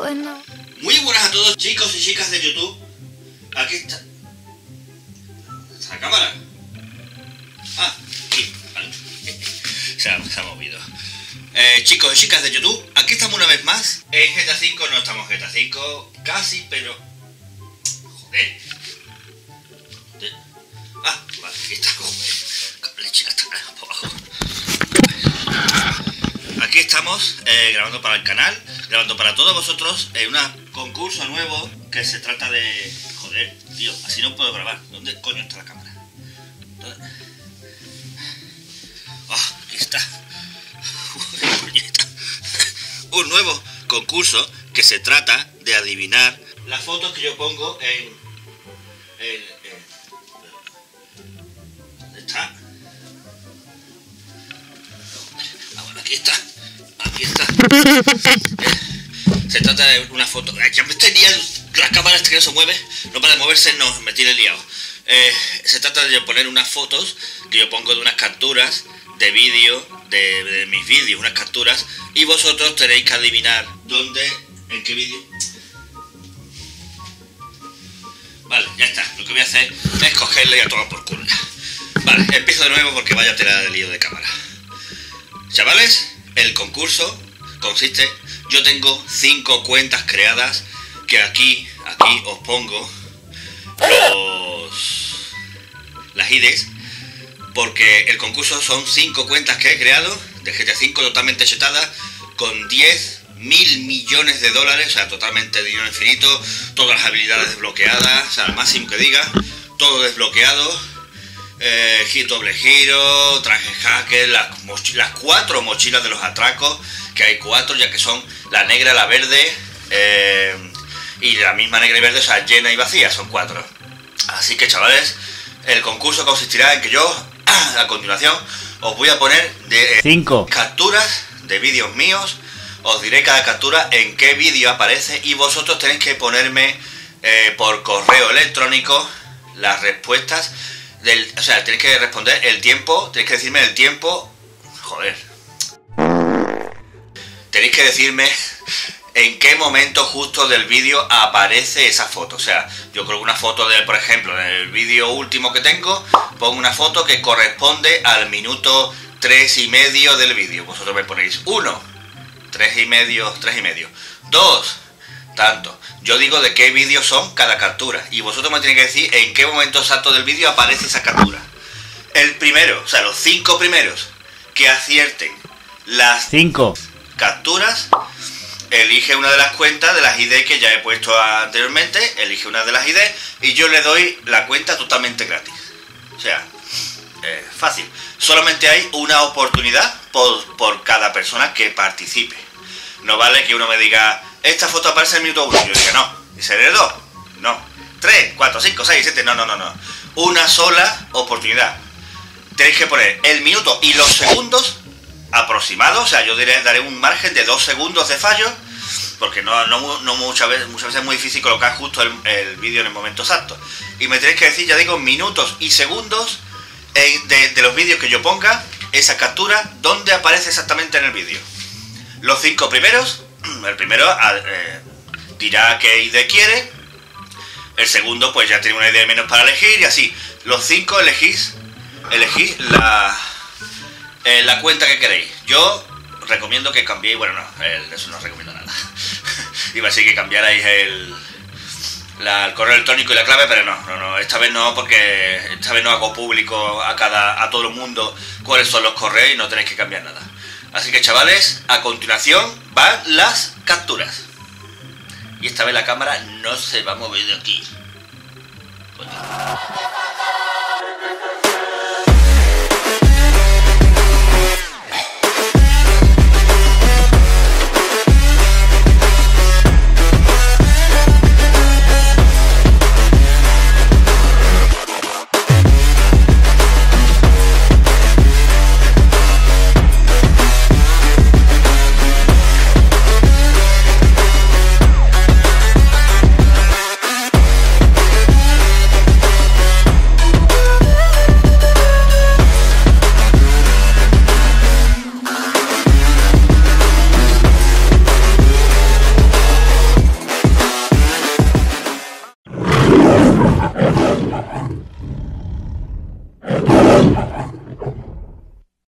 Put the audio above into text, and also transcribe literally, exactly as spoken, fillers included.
Bueno. Muy buenas a todos, chicos y chicas de YouTube. Aquí está. ¿Está la cámara? Ah, sí, vale. se, ha, se ha movido. Eh, chicos y chicas de YouTube, aquí estamos una vez más. En G T A cinco, no estamos en G T A cinco, casi, pero... Joder. Joder. Ah, vale, aquí está. Joder. Chica, está por abajo. Aquí estamos eh, grabando para el canal, grabando para todos vosotros en un concurso nuevo que se trata de... Joder, tío, así no puedo grabar. ¿Dónde coño está la cámara? ¿Dónde? Oh, aquí está. Un nuevo concurso que se trata de adivinar las fotos que yo pongo en... en, en ¿dónde está? Ah, bueno, aquí está. Aquí está. Se trata de una foto. Ya me estoy liando. La cámara esta que no se mueve, no para de moverse, no, me tiene liado. Eh, se trata de poner unas fotos que yo pongo de unas capturas de vídeo, de, de mis vídeos, unas capturas, y vosotros tenéis que adivinar dónde, en qué vídeo. Vale, ya está. Lo que voy a hacer es cogerle y a tomar por culo. Vale, empiezo de nuevo porque vaya tela de lío de cámara. Chavales, el concurso consiste, yo tengo cinco cuentas creadas que aquí, aquí os pongo los las I Ds, porque el concurso son cinco cuentas que he creado de G T A cinco totalmente chetadas con diez mil millones de dólares, o sea, totalmente dinero infinito, todas las habilidades desbloqueadas, o sea, al máximo que diga, todo desbloqueado. Eh, doble giro, traje hacker, las, las cuatro mochilas de los atracos, que hay cuatro, ya que son la negra, la verde eh, y la misma negra y verde, o sea, llena y vacía, son cuatro. Así que, chavales, el concurso consistirá en que yo, a continuación, os voy a poner de eh, cinco capturas de vídeos míos, os diré cada captura en qué vídeo aparece y vosotros tenéis que ponerme eh, por correo electrónico las respuestas. Del, o sea, tenéis que responder el tiempo, tenéis que decirme el tiempo, joder, tenéis que decirme en qué momento justo del vídeo aparece esa foto. O sea, yo coloco una foto de, por ejemplo, en el vídeo último que tengo, pongo una foto que corresponde al minuto tres y medio del vídeo. Vosotros me ponéis uno, tres y medio, tres y medio, dos, tanto. Yo digo de qué vídeos son cada captura y vosotros me tenéis que decir en qué momento exacto del vídeo aparece esa captura. El primero, o sea, los cinco primeros que acierten las cinco capturas, elige una de las cuentas de las I D que ya he puesto anteriormente, elige una de las I D y yo le doy la cuenta totalmente gratis. O sea, eh, fácil. Solamente hay una oportunidad por, por cada persona que participe. No vale que uno me diga... Esta foto aparece en el minuto uno. Yo digo no. ¿Y seré dos? No. Tres, cuatro, cinco, seis, siete. No, no, no, no. Una sola oportunidad. Tenéis que poner el minuto y los segundos aproximados. O sea, yo diré, daré un margen de dos segundos de fallo. Porque no, no, no muchas veces, muchas veces es muy difícil colocar justo el, el vídeo en el momento exacto. Y me tenéis que decir, ya digo, minutos y segundos en, de, de los vídeos que yo ponga, esa captura, dónde aparece exactamente en el vídeo. Los cinco primeros. El primero eh, dirá qué I D quiere. El segundo pues ya tiene una idea menos para elegir. Y así, los cinco elegís Elegís la eh, la cuenta que queréis. Yo recomiendo que cambiéis. Bueno, no, el, eso no recomiendo nada. Iba a decir que cambiarais el, la, el correo electrónico y la clave, pero no, no, no, esta vez no, porque esta vez no hago público a cada a todo el mundo cuáles son los correos y no tenéis que cambiar nada. Así que, chavales, a continuación van las capturas. Y esta vez la cámara no se va a mover de aquí. Coño.